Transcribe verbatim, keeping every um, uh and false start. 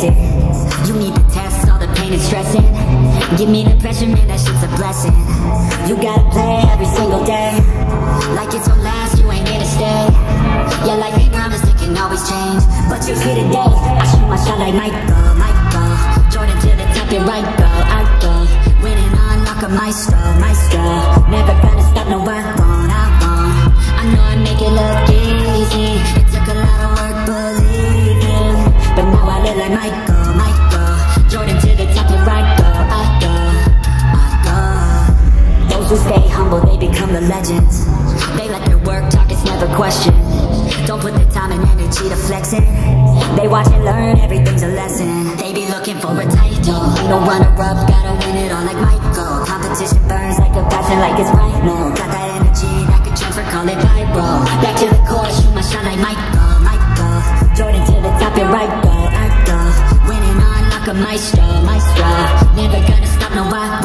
it. You need the test, all the pain and stressing. Give me the pressure, man, that shit's a blessing. You gotta play every single day, like it's your last, you ain't here to stay. Yeah, life ain't promised, it can always change, but you're here today. I shoot my shot like Michael, Michael Jordan to the top, you're right, go, I go. Winning on like a Maestro, Maestro. Never gonna stop, no, I won't, I won't. I know I make it look easy, it took a lot of work, believing, but now I live like Michael, Michael Jordan to the top, you're right, go, I go, I go. Those who stay humble, they become the legends. They let their work talk, it's never questioned. Don't put the time and energy to flex it. They watch and learn, everything's a lesson. They be looking for a title, ain't no runner-up, gotta win it all like Michael. Competition burns like a passion, like it's right now. Got that energy that could transfer, call it viral. Back to the core, shoot my shot like Michael, Michael Jordan to the top, you're right, go, I go. Winning on like a Maestro, Maestro. Never gonna stop, no, I